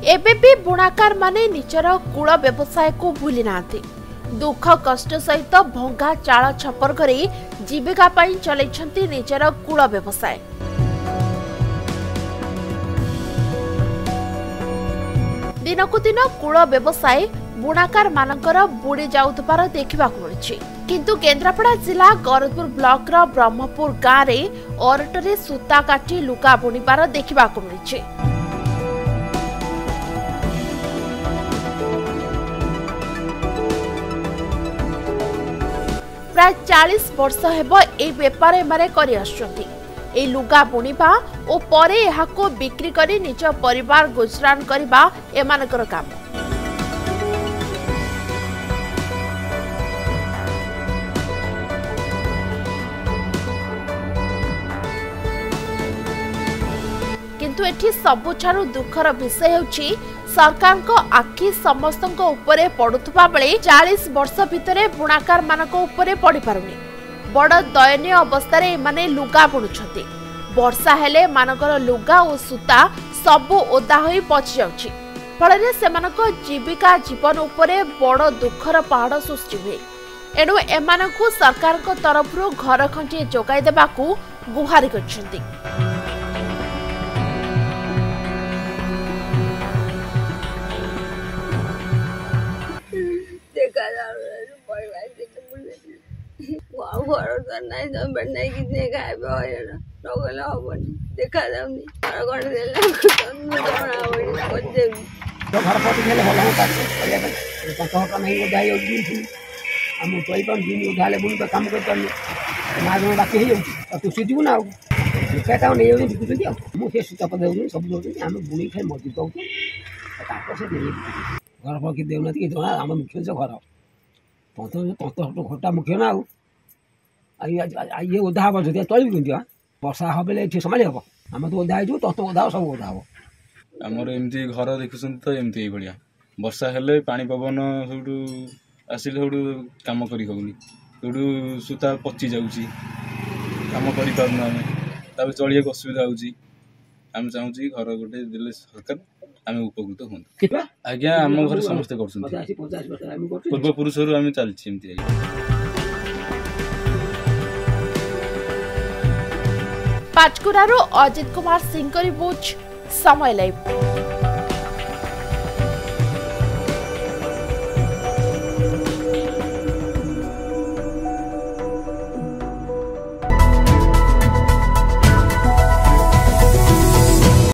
एबे भी बुणाकार माने निजर कूल व्यवसाय को भूली नांती। दुख कष्ट सहित भंगा चाल छपर करे जीविका पाई चलैछंती निजर कूल व्यवसाय। दिनकु दिन कूल व्यवसाय बुणाकार मानकर बुड़ी जाउतबार देखिबाकु मिलुछि। किंतु केन्द्रापड़ा जिला गरजपुर ब्लॉक रो ब्रह्मपुर गाँव में ओरटरे सूता काटी लुगा बुणिबार देखिबाकु मिलुछि। प्राय 40 वर्ष हेबो ए व्यापार एमारे करि आछुछंती। ए लुगा बुणिबा ओ परे एहाको बिक्री करी निज परिवार गुजरान करिबा एमानकर काम। किंतु एठी सबुठारु दुखर विषय होछि सरकार को आखि समस्त उपरे पड़ुथुबा बेले 40 वर्ष भितरे बुणाकार मानक उपरे पड़ी पारुनी। बड़ दयनीय अवस्था रे माने लुगा बुणुछंती। वर्षा हेले मानकर लुगा और सूता सबु ओदा होई पचि जाउछि। फଳରେ ସେମାନଙ୍କ जीविका जीवन उपरे बड़ दुखर पहाड़ सृष्टि हुए। एणु एमानकु सरकारक तरफरु घर खंडे जोगाई देबाकू गुहारि करछंती। घटा मुख्य ना ये ओधा हम जो चल वर्षा हम सामाल हम आम तो ओधा हो तत ओधा सब ओधा हम आमर एमती घर देखुं तो एमती भाया वर्षा हेले पानी पवन सब आसिले सब कम कर सूता पचि जाऊँगी कम कर चलिए असुविधा होम चाहूँ घर गोटे दे सरकार आम उपकृत हूँ। आज्ञा आम घर समस्ते कर पूर्वपुरुष आम चलती। पाचकुरारू अजित कुमार सिंह रिपोर्ट समय लाइव।